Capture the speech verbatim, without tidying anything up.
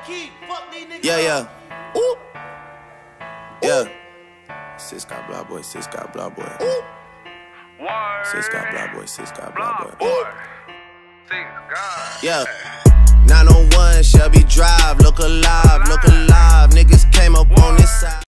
Yeah, yeah. Ooh. Yeah. Sis got blah boy, sis got blah boy. Ooh. Sis got blah boy, sis got blah boy. Ooh. Yeah. nine oh one Shelby Drive, look alive, look alive. Niggas came up on this side.